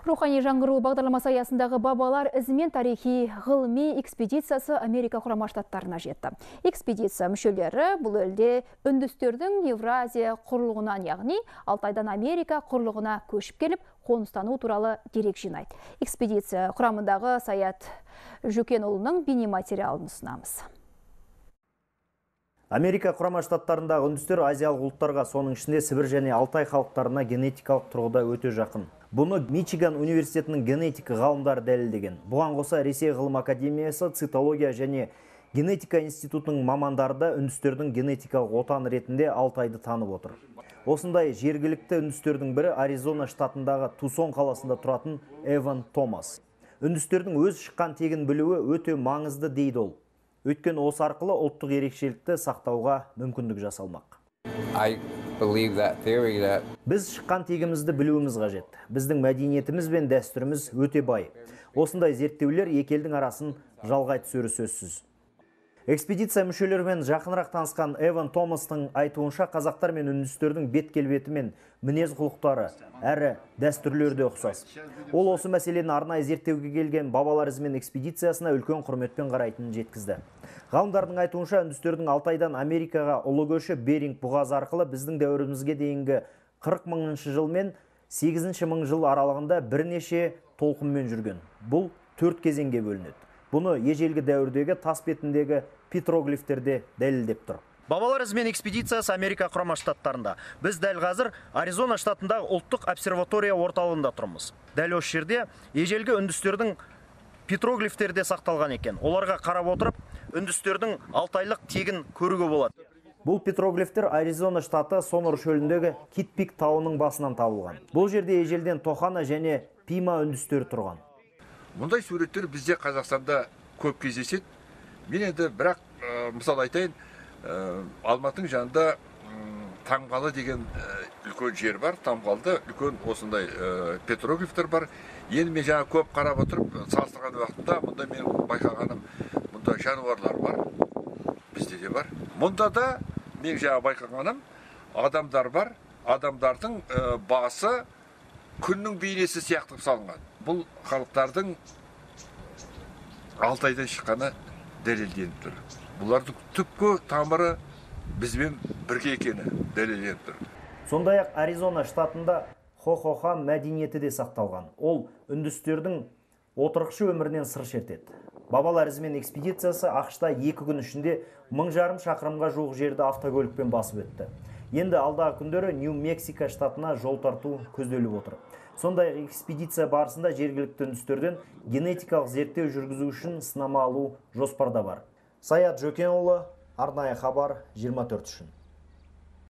Рухани жаңғыру бағдарламасы аясындағы бабалар ізімен тарихи ғылыми экспедициясы Америка Құрама Штаттарына жетті. Экспедиция мүшелері бұл елде үндістердің Евразия құрлығынан, яғни Алтайдан Америка құрлығына көшіп келіп, қоныстану туралы дерек жинайды. Экспедиция құрамындағы Саят Жөкенұлының бейнематериалын ұсынамыз. Америка Құрама Штаттарындағы үндістер азиялық ұлттарға, соның ішінде Сібір және Алтай халықтарына генетикалық тұрғыда өте жақын. Бұны Мичиган университетінің генетика ғалымдары дәлелдеген. Бұған қоса Ресей ғылым академиясы, цитология және генетика институтының мамандары да үндістердің генетикалық отаны ретінде Алтайды танып отыр. Осындай жергілікті үндістердің бірі Аризона штатындағы Тусон қаласында тұратын Эван Томас. Үндістердің өз шыққан тегін білуі өте маңызды дейді ол. Өйткені осы арқылы ұлттық ерекшелікті сақтауға мүмкіндік жасалмақ. Біз шыққан тегімізді білуіміз қажет. Біздің мәдениетіміз бен дәстүріміз өте бай. Осындай зерттеулер екі елдің арасын жалғай түсері сөзсіз. Экспедиция мүшелерімен жақынырақ танысқан Эван Томастың айтуынша, қазақтар мен үндістердің бет келбеті мен мінез құлықтары әрі дәстүрлері де ұқсас. Ол осы мәселені арнайы зерттеуге келген бабалар ізімен экспедициясына үлкен құрметпен қарайтынын жеткізді. Ғалымдардың айтуынша, үндістердің Алтайдан Америкаға ұлы көші Беринг бұғазы арқылы біздің дәуірімізге дейінгі 40 мыңыншы жыл мен 8 мың жыл аралығында бірнеше толқынмен жүрген. Бұл 4 кезеңге бөлінеді. Бұны ежелгі дәуірдегі тас бетіндегі петроглифтерде дәлелдеп тұр. Бабалар ізімен экспедициясы Америка Құрама Штаттарында. Біз дәл қазір Аризона штатындағы ұлттық обсерватория орталығында тұрмыз. Дәл осы жерде ежелгі үндістердің петроглифтерде сақталған екен. Оларға қарап отырып, үндістердің алтайлық тегін көруге болады. Бұл петроглифтер Аризона штаты Сонор шөліндегі Китпик тауының басынан табылған. Бұл жерде ежелден Тохана және Пима үндістері тұрған. Мұндай суреттер бізде Қазақстанда көп кездеседі. Мен енді бірақ мысал айтайын, Алматының жанында Тамғалы деген үлкен жер бар. Тамғалда үлкен осындай петроглифтер бар. Енді мен жаңа көп қарап отырып, салыстырған уақытта мұнда мен байқағаным, мұнда жануарлар бар, бізде де бар. Мұнда да мен жаңа байқағаным, адамдар бар. Адамдардың басы күннің бейнесі сияқты салынған. Бұл халықтардың Алтайдан шыққаны дәлелденіп тұр. Бұлардың түпкі тамыры бізбен бірге екені дәлелденіп тұр. Сондай-ақ Аризона штатында Хохохан мәдениеті де сақталған. Ол үндістердің отырықшы өмірінен сыр шертеді. Бабалар ізімен экспедициясы ақшта 2 күн ішінде 1500 шақырымға жуық жерді автокөлікпен басып өтті. Енді алдағы күндері Нью-Мексико штатына жол тарту көзделіп отыр. Сондай экспедиция барысында жергілікті үндістерден генетикалық зерттеу жүргізу үшін сынама алу жоспарда бар. Саят Жөкенұлы, арнайы хабар 24 үшін.